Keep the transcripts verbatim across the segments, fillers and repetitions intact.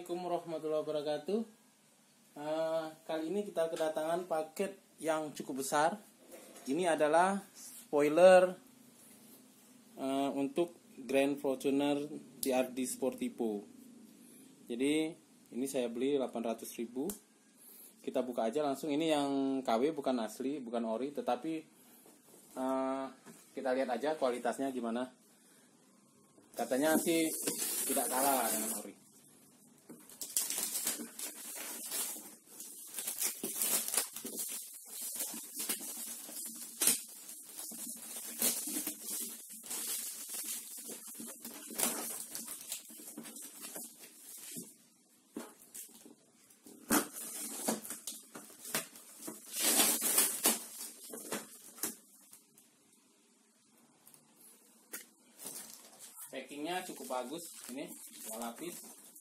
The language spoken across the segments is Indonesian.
Assalamualaikum warahmatullahi wabarakatuh. Uh, kali ini kita kedatangan paket yang cukup besar. Ini adalah spoiler uh, untuk Grand Fortuner T R D Sportivo. Jadi ini saya beli delapan ratus ribu. Kita buka aja langsung. Ini yang K W, bukan asli, bukan ori, tetapi uh, kita lihat aja kualitasnya gimana. Katanya sih tidak kalah dengan ori. Packingnya cukup bagus, ini dua lapis.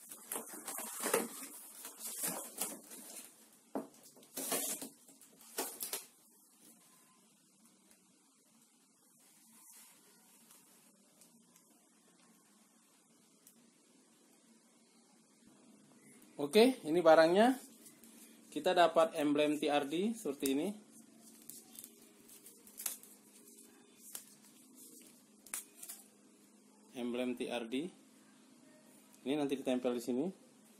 Oke, ini barangnya. Kita dapat emblem T R D seperti ini. Emblem T R D. Ini nanti ditempel di sini.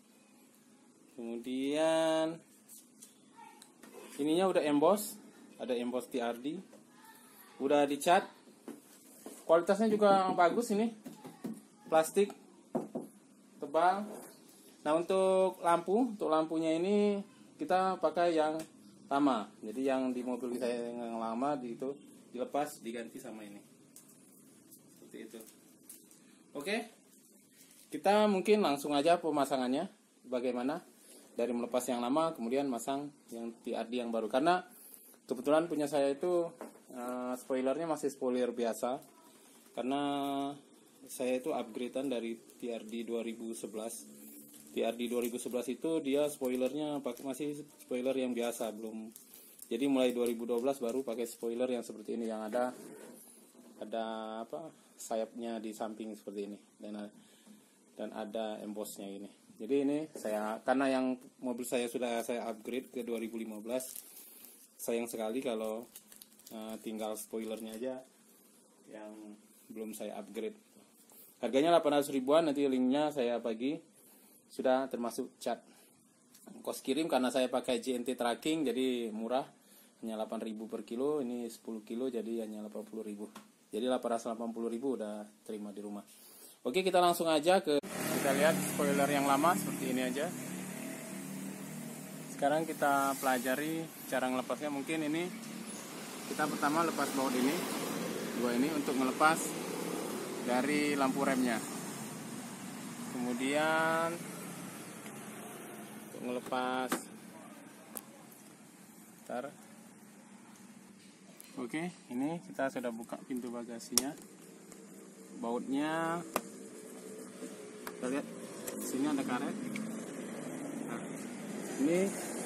Kemudian ininya udah emboss, ada emboss T R D. Udah dicat. Kualitasnya juga bagus ini. Plastik tebal. Nah, untuk lampu, untuk lampunya ini kita pakai yang lama. Jadi yang di mobil saya yang lama di itu dilepas, diganti sama ini. Seperti itu. Oke, kita mungkin langsung aja pemasangannya. Bagaimana dari melepas yang lama kemudian masang yang T R D yang baru. Karena kebetulan punya saya itu uh, spoilernya masih spoiler biasa. Karena saya itu upgradean dari T R D dua ribu sebelas. T R D dua ribu sebelas itu dia spoilernya masih spoiler yang biasa, belum. Jadi mulai dua ribu dua belas baru pakai spoiler yang seperti ini, yang ada ada apa? sayapnya di samping seperti ini, dan dan ada embossnya ini. Jadi ini saya, karena yang mobil saya sudah saya upgrade ke dua ribu lima belas, sayang sekali kalau uh, tinggal spoilernya aja yang belum saya upgrade. Harganya delapan ratus ribuan, nanti linknya saya bagi, sudah termasuk cat. Kos kirim karena saya pakai J N T tracking jadi murah, hanya delapan ribu per kilo. Ini sepuluh kilo jadi hanya delapan puluh ribu. Jadi delapan ratus delapan puluh ribu udah terima di rumah. Oke, kita langsung aja ke, kita lihat spoiler yang lama seperti ini aja. Sekarang kita pelajari cara ngelepasnya. Mungkin ini kita pertama lepas baut ini, dua ini untuk melepas dari lampu remnya. Kemudian untuk melepas, ntar. Oke, ini kita sudah buka pintu bagasinya. Bautnya kita lihat sini ada karet. Nah, ini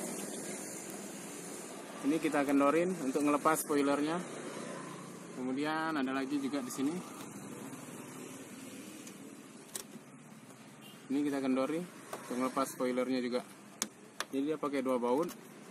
ini kita kendorin untuk ngelepas spoilernya. Kemudian ada lagi juga di sini. Ini kita kendori untuk ngelepas spoilernya juga. Jadi dia pakai dua baut.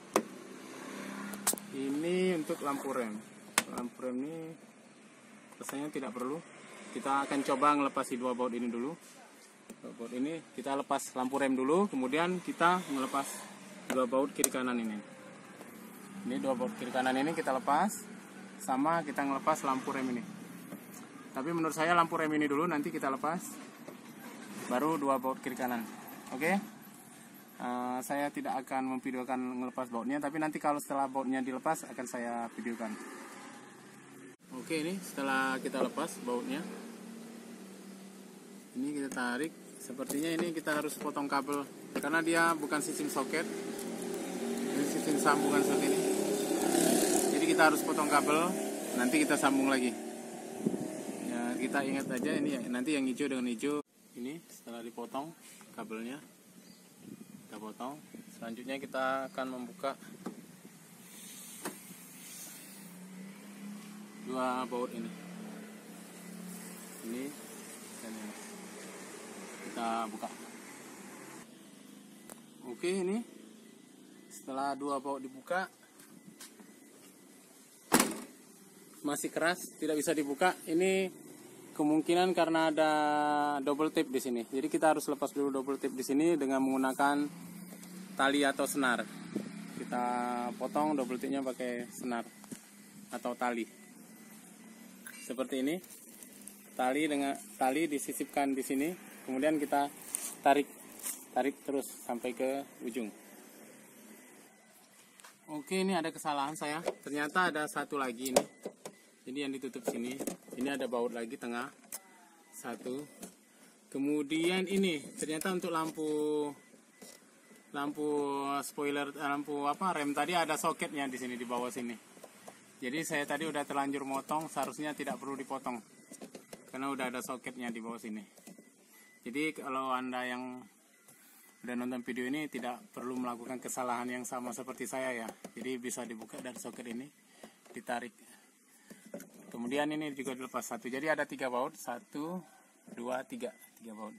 Ini untuk lampu rem. Lampu rem ini rasanya tidak perlu. Kita akan coba ngelepasi dua baut ini dulu. Dua baut ini kita lepas lampu rem dulu, kemudian kita ngelepas dua baut kiri kanan ini. Ini dua baut kiri kanan ini kita lepas, sama kita ngelepas lampu rem ini. Tapi menurut saya lampu rem ini dulu, nanti kita lepas, baru dua baut kiri kanan. Oke? Uh, saya tidak akan memvideokan ngelepas bautnya, tapi nanti kalau setelah bautnya dilepas akan saya videokan. Oke, ini setelah kita lepas bautnya, ini kita tarik. Sepertinya ini kita harus potong kabel karena dia bukan sistem soket, ini sistem sambungan seperti ini. Jadi kita harus potong kabel, nanti kita sambung lagi. Ya, kita ingat aja ini ya, nanti yang hijau dengan hijau. Ini setelah dipotong kabelnya, kita potong. Selanjutnya kita akan membuka dua baut ini. Ini dan ini. Kita buka. Oke, ini setelah dua baut dibuka masih keras, tidak bisa dibuka. Ini kemungkinan karena ada double tape di sini. Jadi kita harus lepas dulu double tape di sini dengan menggunakan tali atau senar. Kita potong double tape-nya pakai senar atau tali. Seperti ini. Tali dengan tali disisipkan di sini, kemudian kita tarik tarik terus sampai ke ujung. Oke, ini ada kesalahan saya. Ternyata ada satu lagi ini. Jadi yang ditutup sini, ini ada baut lagi tengah satu. Kemudian ini ternyata untuk lampu lampu spoiler, lampu apa rem tadi ada soketnya di sini di bawah sini. Jadi saya tadi udah terlanjur motong, seharusnya tidak perlu dipotong karena udah ada soketnya di bawah sini. Jadi kalau Anda yang udah nonton video ini tidak perlu melakukan kesalahan yang sama seperti saya ya. Jadi bisa dibuka dari soket ini, ditarik. Kemudian ini juga dilepas satu. Jadi ada tiga baut, satu, dua, tiga, tiga baut.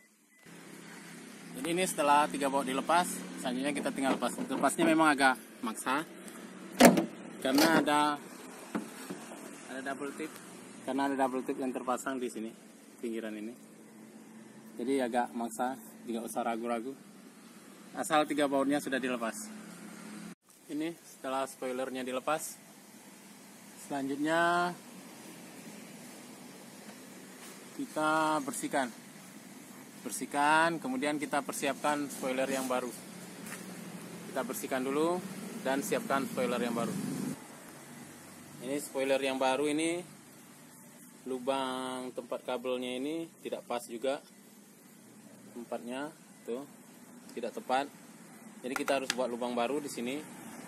Jadi ini setelah tiga baut dilepas, selanjutnya kita tinggal lepas. Lepasnya memang agak maksa, karena ada ada double tip, karena ada double tip yang terpasang di sini, pinggiran ini. Jadi agak maksa, tidak usah ragu-ragu. Asal tiga bautnya sudah dilepas. Ini setelah spoilernya dilepas. Selanjutnya kita bersihkan, bersihkan, kemudian kita persiapkan spoiler yang baru. Kita bersihkan dulu dan siapkan spoiler yang baru. Ini spoiler yang baru ini, lubang tempat kabelnya ini tidak pas juga tempatnya, tuh tidak tepat. Jadi kita harus buat lubang baru di sini.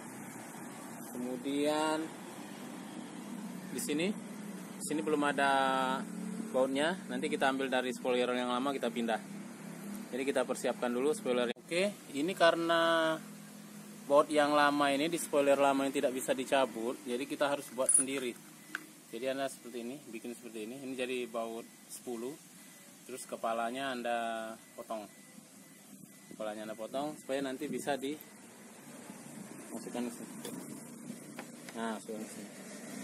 Kemudian di sini, di sini belum ada bautnya. Nanti kita ambil dari spoiler yang lama, kita pindah. Jadi kita persiapkan dulu spoiler. Oke, ini karena baut yang lama ini di spoiler lama yang tidak bisa dicabut, jadi kita harus buat sendiri. Jadi Anda seperti ini, bikin seperti ini. Ini jadi baut sepuluh. Terus kepalanya Anda potong. Kepalanya Anda potong supaya nanti bisa dimasukkan ke sini. Nah, masukkan ke sini.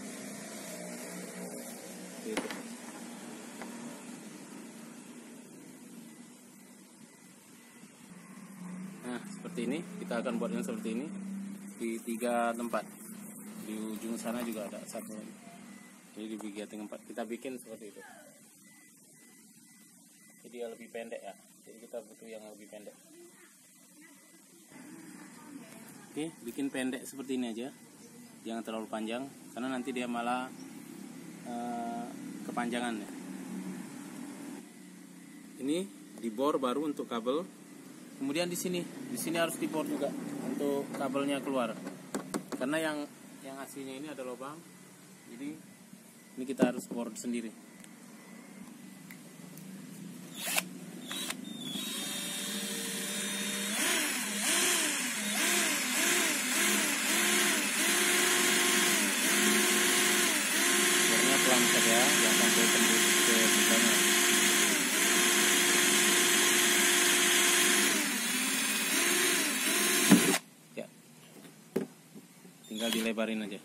Gitu. Nah, seperti ini kita akan buat yang seperti ini di tiga tempat. Di ujung sana juga ada satu lagi. Jadi di tiga tempat kita bikin seperti itu. Jadi dia lebih pendek ya. Jadi kita butuh yang lebih pendek. Oke, bikin pendek seperti ini aja. Jangan terlalu panjang karena nanti dia malah uh, kepanjangan ya. Ini dibor baru untuk kabel. Kemudian di sini, di sini harus dibor juga untuk kabelnya keluar. Karena yang yang aslinya ini ada lubang. Jadi ini kita harus bor sendiri. Bornya pelan saja, jangan sampai tembus ke sisanya. Tinggal dilebarin aja.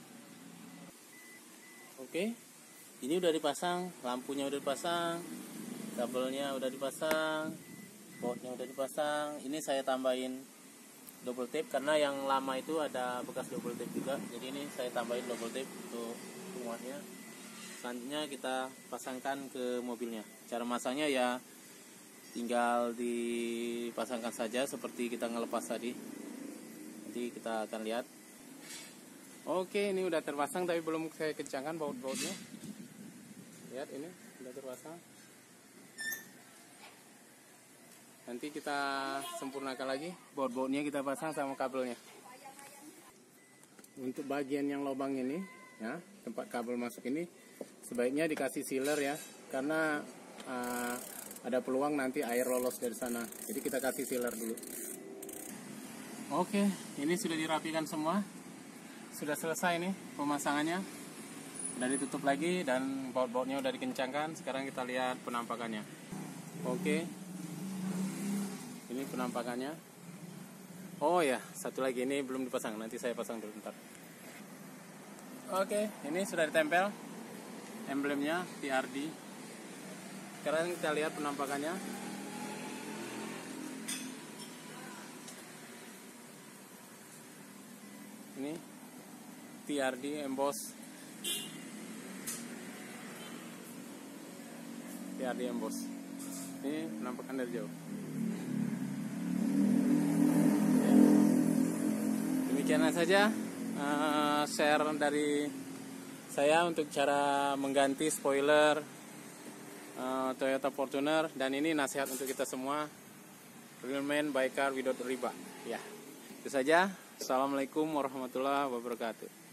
Oke, ini udah dipasang, lampunya udah dipasang, kabelnya udah dipasang, bautnya udah dipasang. Ini saya tambahin double tape karena yang lama itu ada bekas double tape juga. Jadi ini saya tambahin double tape untuk penguatnya. Selanjutnya kita pasangkan ke mobilnya. Cara masangnya ya tinggal dipasangkan saja seperti kita ngelepas tadi. Nanti kita akan lihat. Oke, ini udah terpasang tapi belum saya kencangkan baut-bautnya. Lihat ini udah terpasang. Nanti kita sempurnakan lagi baut-bautnya, kita pasang sama kabelnya. Untuk bagian yang lubang ini, ya tempat kabel masuk ini sebaiknya dikasih sealer ya, karena uh, ada peluang nanti air lolos dari sana. Jadi kita kasih sealer dulu. Oke, ini sudah dirapikan semua. Sudah selesai nih pemasangannya. Udah ditutup lagi dan baut-bautnya udah dikencangkan. Sekarang kita lihat penampakannya. Oke. Ini penampakannya. Oh ya, satu lagi ini belum dipasang, nanti saya pasang dulu bentar. Oke, ini sudah ditempel emblemnya T R D. Sekarang kita lihat penampakannya. Ini T R D emboss. T R D emboss. Ini penampakan dari jauh. Demikian saja uh, share dari saya untuk cara mengganti spoiler uh, Toyota Fortuner, dan ini nasihat untuk kita semua, real man buy car without riba. Ya, itu saja. Assalamualaikum warahmatullahi wabarakatuh.